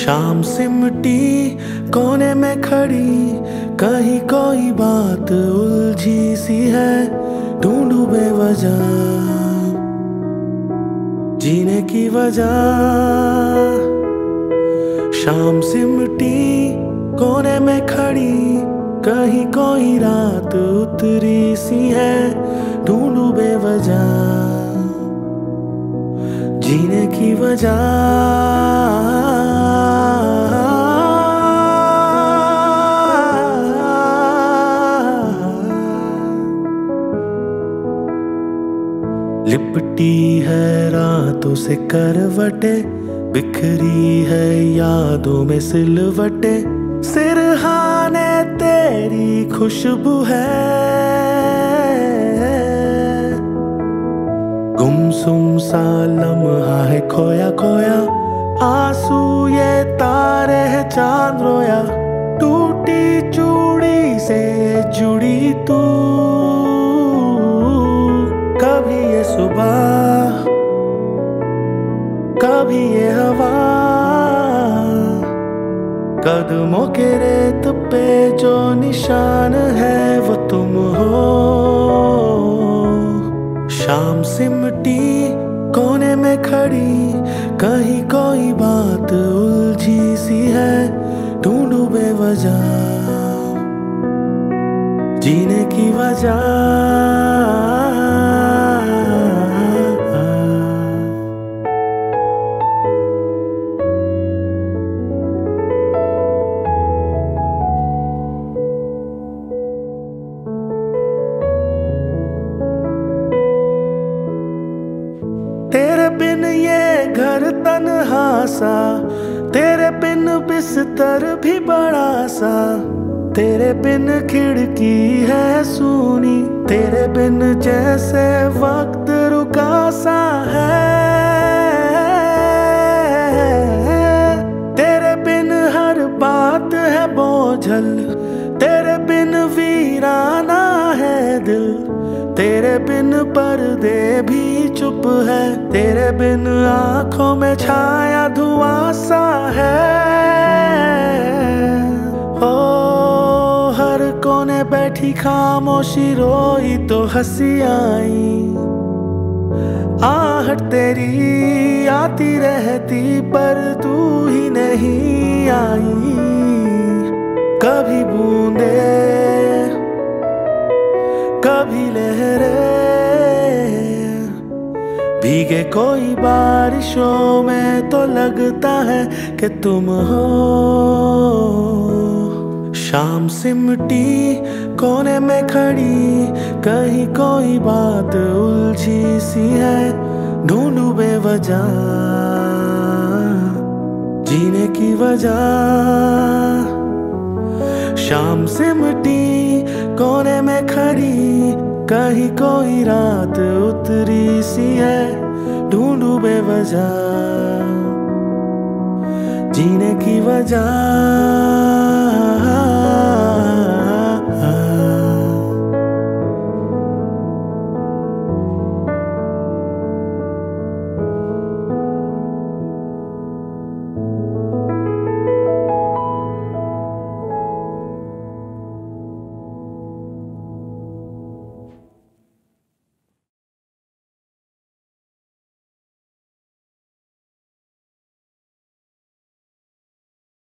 शाम सिमटी कोने में खड़ी, कहीं कोई बात उलझी सी है, ढूंढूं बेवजह जीने की वजह। शाम सिमटी कोने में खड़ी, कहीं कोई रात उतरी सी है, ढूंढूं बेवजह जीने की वजह। लिपटी है रातों से करवटे, बिखरी है यादों में सिलवटे, सिरहाने तेरी खुशबू है, गुमसुम सा लम्हा है खोया खोया, आंसू ये तारे है चांद रोया, टूटी चूड़ी से जुड़ी तू, कभी ये सुबह कभी ये हवा, कदमों के रेत पे जो निशान है वो तुम हो। शाम सिमटी कोने में खड़ी, कहीं कोई बात उलझी सी है, ढूंढूं बेवजह जीने की वजह। तेरे बिन ये घर तन्हा सा, तेरे बिन बिस्तर भी बड़ा सा, तेरे बिन खिड़की है सूनी, तेरे बिन जैसे वक्त रुका सा है, तेरे बिन हर बात है बोझल, तेरे बिन वीराना है दिल, तेरे बिन पर्दे भी चुप है, तेरे बिन आंखों में छाया धुआं सा है। ओ हर कोने बैठी खामोशी रोई तो हंसी आई, आहट तेरी आती रहती पर तू ही नहीं आई, कभी बूंदे कभी लहरें भीगे कोई बारिशों में तो लगता है कि तुम हो। शाम सिमटी कोने में खड़ी, कहीं कोई बात उलझी सी है, ढूंढूं बेवजह जीने की वजह। शाम सिमटी कोने में खड़ी, कहीं कोई रात उतरी सी है, ढूंढूं बेवजह जीने की वजह।